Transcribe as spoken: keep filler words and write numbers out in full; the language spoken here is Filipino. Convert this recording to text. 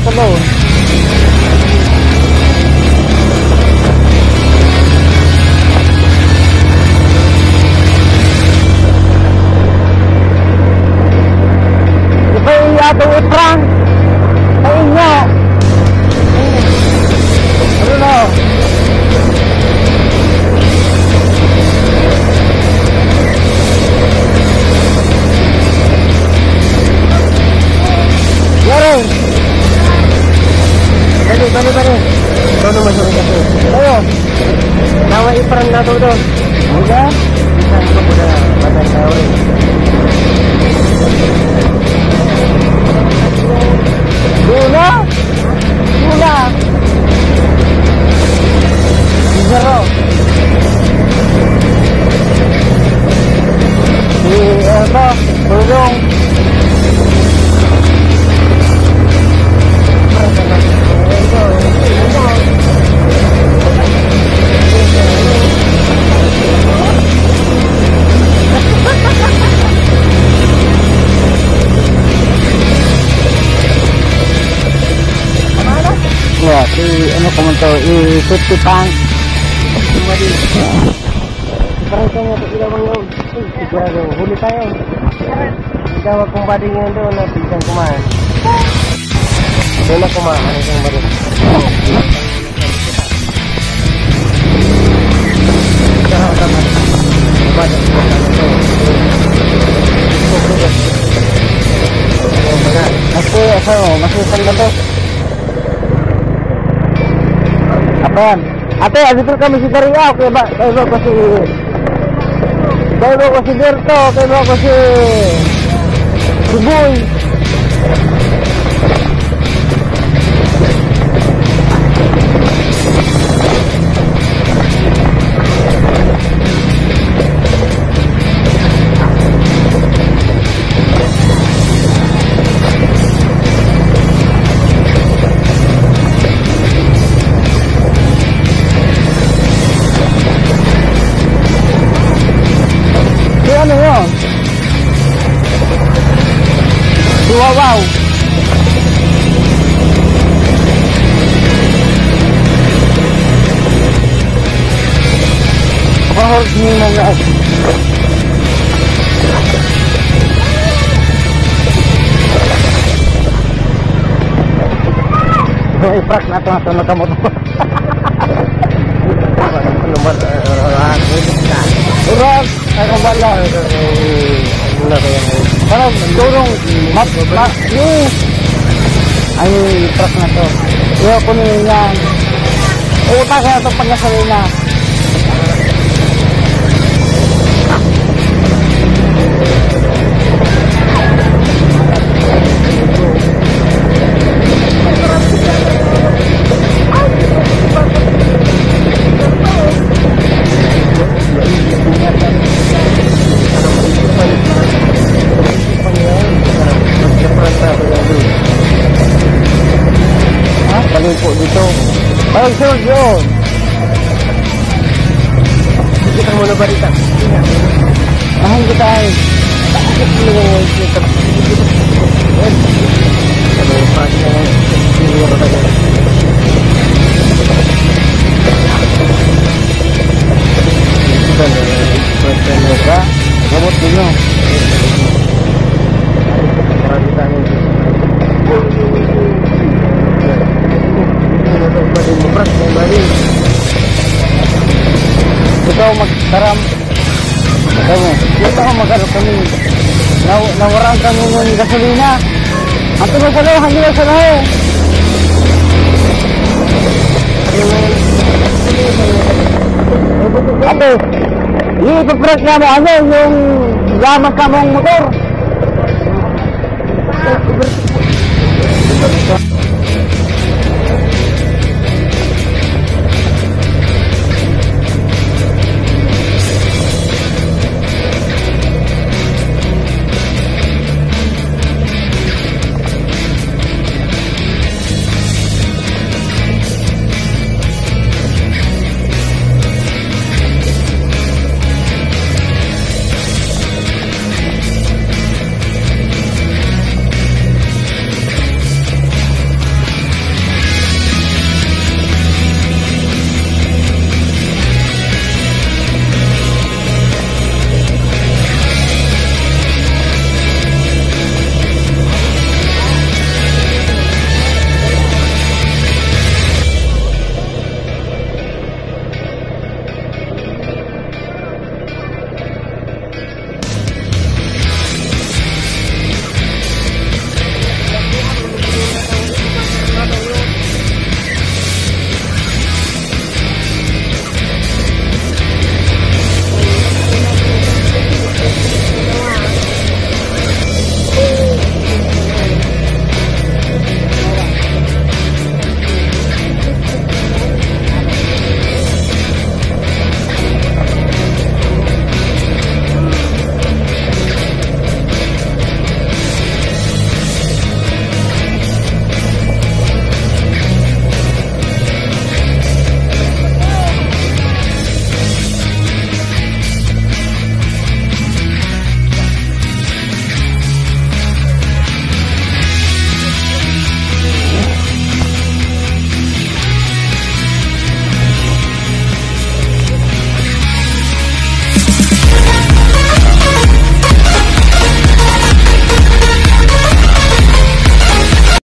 talon. Iba yung ato iprang. Ay inyo. Ano na? Yare. Bali, bali, bali. Ito naman sa kasi. Ayo. Nawa iprang na to doon. Uga? Bisa ko muna batay na uli. Gula? Gula? Zero. Di, ano, tulong. Ya, si ano komento i fifty pang. Madi. Parang kanya to ila bang yun. Siguro huli tayo. Dawa kung bading yun doon na pisang kumain. Doon na kumain ang isang bading. Sama-sama. Bading. Masih apa? Masih sandal to. Apaan? Ate, dito kami si Daria. Okay ba? Kayo ba ko si... Kayo ba ko si Berto? Kayo ba ko si... Si Boy? Ano yun? Wow! Pahort niyo na guys. Ito i-prack na ito na ito nakamoto. Urag! Ako bala. Wala kaya mo. Parang durong map map ni. Ay truck na to. Yo kunin yan. Eh pa kaya to pagkasalina. Po dito. Ay, sir, yun. Kita mo na balita. Ah, hindi tayo. Bakit mo na yung kita? Ano yung pati na yun? Hindi mo ba tayo? Ito na yung pwede na ba? Gamot mo nyo. Marami tayo. Ikaw magtaram. Ikaw mo. Dito ako magkaroon kami. Naw nawarang kami ng gasolina. Ang tuloy sa lahat, hindi sa lahat. Ate, i-break na mo ano yung gamang kamong motor.